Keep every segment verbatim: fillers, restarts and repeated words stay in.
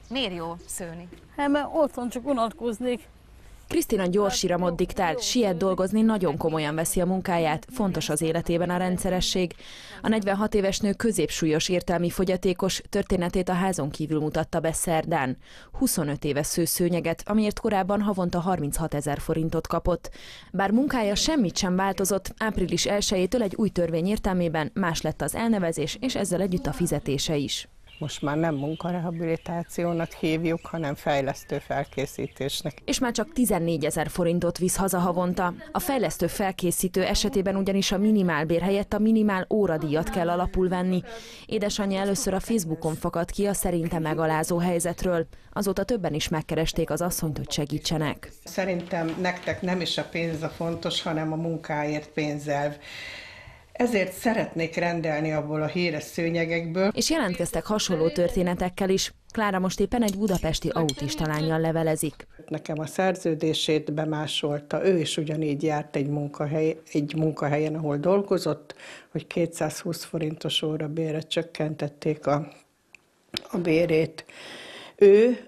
Miért jó szőni? Hát mert otthon csak unatkoznék. Krisztina gyors iramot diktált, siet dolgozni, nagyon komolyan veszi a munkáját, fontos az életében a rendszeresség. A negyvenhat éves nő középsúlyos értelmi fogyatékos, történetét a házon kívül mutatta be szerdán. huszonöt éves szőszőnyeget, amiért korábban havonta harminchat ezer forintot kapott. Bár munkája semmit sem változott, április elsejétől egy új törvény értelmében más lett az elnevezés, és ezzel együtt a fizetése is. Most már nem munkarehabilitációnak hívjuk, hanem fejlesztő felkészítésnek. És már csak tizennégyezer forintot visz haza havonta. A fejlesztő felkészítő esetében ugyanis a minimálbér helyett a minimál óradíjat kell alapul venni. Édesanyja először a Facebookon fakadt ki a szerinte megalázó helyzetről. Azóta többen is megkeresték az asszonyt, hogy segítsenek. Szerintem nektek nem is a pénz a fontos, hanem a munkáért pénzelv. Ezért szeretnék rendelni abból a híres szőnyegekből. És jelentkeztek hasonló történetekkel is. Klára most éppen egy budapesti autista lánnyal levelezik. Nekem a szerződését bemásolta, ő is ugyanígy járt egy, munkahely, egy munkahelyen, ahol dolgozott, hogy kétszázhúsz forintos órabérre csökkentették a, a bérét. Ő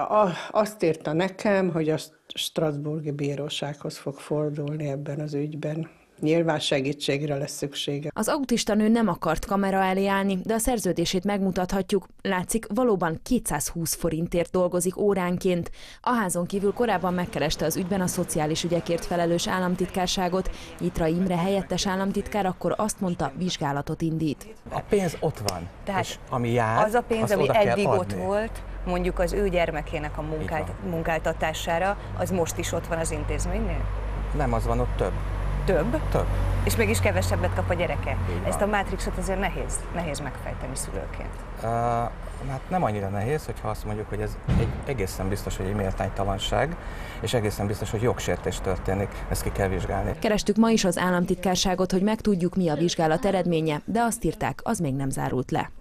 azt írta nekem, hogy a strasbourgi bírósághoz fog fordulni ebben az ügyben. Nyilván segítségre lesz szüksége. Az autista nő nem akart kamera elé állni, de a szerződését megmutathatjuk. Látszik, valóban kétszázhúsz forintért dolgozik óránként. A házon kívül korábban megkereste az ügyben a szociális ügyekért felelős államtitkárságot. Nyitra Imre helyettes államtitkár akkor azt mondta, vizsgálatot indít. A pénz ott van, Tehát és ami jár, az a pénz, ami eddig ott volt, mondjuk az ő gyermekének a munkált, munkáltatására, az most is ott van az intézménynél? Nem, az van ott több. Több? Több. És mégis kevesebbet kap a gyereke? Ezt a mátrixot azért nehéz, nehéz megfejteni szülőként. Uh, hát nem annyira nehéz, hogyha azt mondjuk, hogy ez egy egészen biztos, hogy egy méltánytalanság, és egészen biztos, hogy jogsértés történik, ezt ki kell vizsgálni. Kerestük ma is az államtitkárságot, hogy megtudjuk, mi a vizsgálat eredménye, de azt írták, az még nem zárult le.